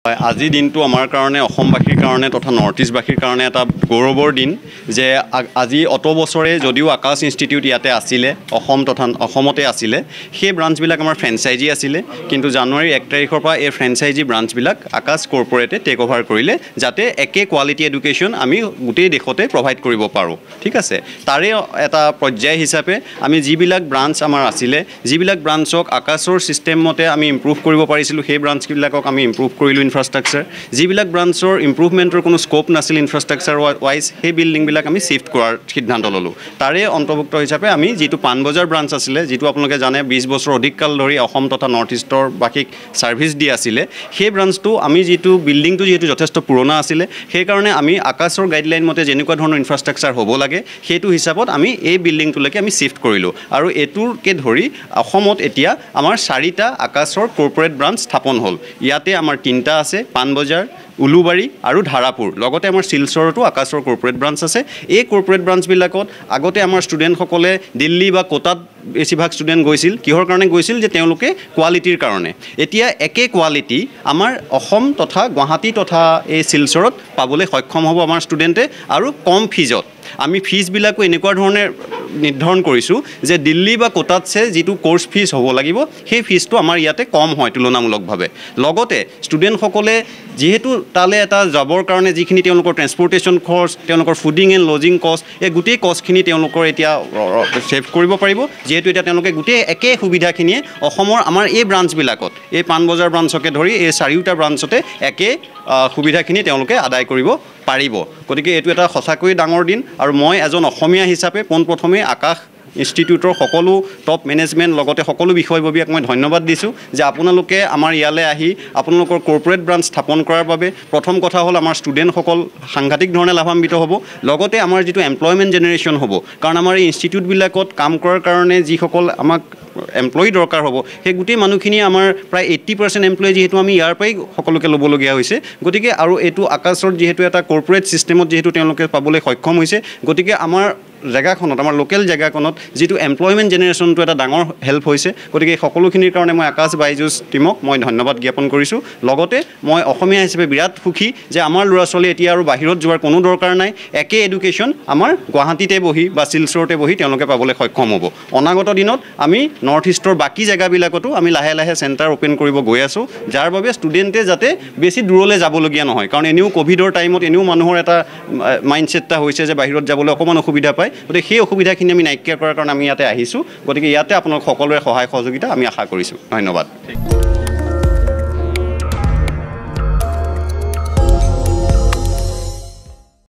আজি দিনটো আমাৰ কাৰণে অসমবাসীৰ কাৰণে তথা নৰ্থ ইষ্টবাসীৰ কাৰণে এটা গৌৰৱৰ দিন যে আজি অত বছৰে যদিও আকাশ ইনষ্টিটিউট ইয়াতে আছিলে অসম তথা অসমতে আছিলে সেই ব্ৰাঞ্চবিলাক আমাৰ ফ্ৰেঞ্চাইজি আছিলে কিন্তু জানুৱাৰী 1 তাৰিখৰ পৰা এই ফ্ৰেঞ্চাইজি ব্ৰাঞ্চবিলাক আকাশ কৰ্পৰেটে টেক অভাৰ কৰিলে যাতে একে কোৱালিটি এডুকেশ্যন আমি গোটেই দেশতে প্ৰভাইড কৰিব পাৰোঁ ঠিক আছে তাৰে এটা পৰ্যায় হিচাপে আমি যিবিলাক ব্ৰাঞ্চ আমাৰ আছিলে যিবিলাক ব্ৰাঞ্চক আকাশৰ চিষ্টেম মতে আমি ইম্প্ৰুভ কৰিব পাৰিছিলোঁ সেই ব্ৰাঞ্চবিলাকক আমি ইম্প্ৰুভ কৰিলোঁ ইনফ্ৰাষ্ট্ৰাকচাৰ যিবিলাক ব্ৰাঞ্চৰ ইম্প্ৰুভমেণ্টৰ কোনো স্কোপ নাছিল ইনফ্ৰাষ্ট্ৰাকচাৰ ৱাইজ সেই বিল্ডিংবিলাক আমি শিফ্ট কৰাৰ সিদ্ধান্ত ল'লোঁ তাৰে অন্তৰ্ভুক্ত হিচাপে আমি যিটো পাণবজাৰ ব্ৰাঞ্চ আছিলে যিটো আপোনালোকে জানে 20 বছৰ অধিক কাল ধৰি অসম তথা নৰ্থ ইষ্টৰ বাকীক ছাৰ্ভিচ দি আছিলে সেই ব্ৰাঞ্চটো আমি যিটো বিল্ডিংটো যিহেতু যথেষ্ট পুৰণা আছিলে সেইকাৰণে আমি আকাশৰ গাইডলাইন মতে যেনেকুৱা ধৰণৰ ইনফ্ৰাষ্ট্ৰাকচাৰ হ'ব লাগে সেইটো হিচাপত আমি এই বিল্ডিংটোলৈকে আমি শিফ্ট কৰিলোঁ আৰু এইটোৰকে ধৰি অসমত এতিয়া আমাৰ 4টা আকাশৰ কৰ্পৰেট ব্ৰাঞ্চ স্থাপন হ'ল ইয়াতে আমাৰ 3টা আছে পাণবজাৰ উলুবাৰী আৰু ধাৰাপুৰ লগতে আমাৰ শিলচৰতো আকাশৰ কৰ্পৰেট ব্ৰাঞ্চ আছে এই কৰ্পৰেট ব্ৰাঞ্চবিলাকত আগতে আমাৰ ষ্টুডেণ্টসকলে দিল্লী বা কোটাত বেছিভাগ ষ্টুডেণ্ট গৈছিল কিহৰ কাৰণে গৈছিল যে তেওঁলোকে কোৱালিটিৰ কাৰণে এতিয়া একে কোৱালিটি আমাৰ অসম তথা গুৱাহাটী তথা এই শিলচৰত পাবলৈ সক্ষম হ'ব আমাৰ ষ্টুডেণ্টে আৰু কম ফিজত আমি ফিজবিলাকো এনেকুৱা ধৰণে নিৰ্ধাৰণ কৰিছোঁ যে দিল্লী বা কোটাতছে যিটো কোৰ্চ ফিজ হ'ব লাগিব সেই ফিজটো আমাৰ ইয়াতে কম হয় তুলনামূলকভাৱে লগতে ষ্টুডেণ্টসকলে যিহেতু তালৈ এটা যাবৰ কাৰণে যিখিনি তেওঁলোকৰ ট্ৰেন্সপৰ্টেশ্যন খৰচ তেওঁলোকৰ ফুডিং এণ্ড লজিং কষ্ট এই গোটেই কষ্টখিনি তেওঁলোকৰ এতিয়া ছেভ কৰিব পাৰিব যিহেতু এতিয়া তেওঁলোকে গোটেই একে সুবিধাখিনিয়ে অসমৰ আমাৰ এই ব্ৰাঞ্চবিলাকত এই পাণবজাৰ ব্ৰাঞ্চকে ধৰি এই 4টা ব্ৰাঞ্চতে একে সুবিধাখিনি তেওঁলোকে আদায় কৰিব পাৰিব গতিকে এইটো এটা সঁচাকৈ ডাঙৰ দিন আৰু মই এজন অসমীয়া হিচাপে পোনপ্ৰথমে আকাশ ইনষ্টিটিউটৰ সকলো টপ মেনেজমেণ্ট লগতে সকলো বিষয়ববীয়াক মই ধন্যবাদ দিছোঁ যে আপোনালোকে আমাৰ ইয়ালৈ আহি আপোনালোকৰ কৰ্পৰেট ব্ৰাঞ্চ স্থাপন কৰাৰ বাবে প্ৰথম কথা হ'ল আমাৰ ষ্টুডেণ্টসকল সাংঘাতিক ধৰণে লাভান্বিত হ'ব লগতে আমাৰ যিটো এমপ্লয়মেণ্ট জেনেৰেশ্যন হ'ব কাৰণ আমাৰ এই ইনষ্টিটিউটবিলাকত কাম কৰাৰ কাৰণে যিসকল আমাক এমপ্লয়ি দৰকাৰ হ'ব সেই গোটেই মানুহখিনি আমাৰ প্ৰায় 80% এমপ্লয়ি যিহেতু আমি ইয়াৰ পৰাই সকলোকে ল'বলগীয়া হৈছে গতিকে আৰু এইটো আকাশৰ যিহেতু এটা কৰ্পৰেট ছিষ্টেমত যিহেতু তেওঁলোকে পাবলৈ সক্ষম হৈছে গতিকে আমাৰ জেগাখনত আমাৰ লোকেল জেগাখনত যিটো এমপ্লয়মেণ্ট জেনেৰেশ্যনটো এটা ডাঙৰ হেল্প হৈছে গতিকে সকলোখিনিৰ কাৰণে মই আকাশ বাইজুছ টীমক মই ধন্যবাদ জ্ঞাপন কৰিছোঁ লগতে মই অসমীয়া হিচাপে বিৰাট সুখী যে আমাৰ ল'ৰা ছোৱালী এতিয়া আৰু বাহিৰত যোৱাৰ কোনো দৰকাৰ নাই একে এডুকেশ্যন আমাৰ গুৱাহাটীতে বহি বা শিলচৰতে বহি তেওঁলোকে পাবলৈ সক্ষম হ'ব অনাগত দিনত আমি নৰ্থ ইষ্টৰ বাকী জেগাবিলাকতো আমি লাহে লাহে চেণ্টাৰ অ'পেন কৰিব গৈ আছোঁ যাৰ বাবে ষ্টুডেণ্টে যাতে বেছি দূৰলৈ যাবলগীয়া নহয় কাৰণ এনেও ক'ভিডৰ টাইমত এনেও মানুহৰ এটা মাইণ্ডছেট এটা হৈছে যে বাহিৰত যাবলৈ অকণমান অসুবিধা পায় গতিকে সেই অসুবিধাখিনি আমি নাইকিয়া কৰাৰ কাৰণে আমি ইয়াতে আহিছোঁ গতিকে ইয়াতে আপোনালোক সকলোৰে সহায় সহযোগিতা আমি আশা কৰিছোঁ ধন্যবাদ